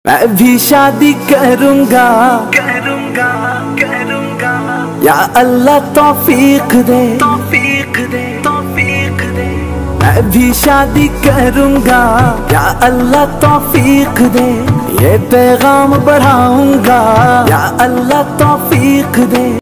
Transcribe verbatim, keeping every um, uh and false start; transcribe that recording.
मैं भी शादी करूंगा करूंगा करूंगा या अल्लाह तौफीक दे तौफीक दे तौफीक दे। मैं भी शादी करूंगा या अल्लाह तौफीक दे। ये पैगाम बढ़ाऊंगा या अल्लाह तौफीक दे।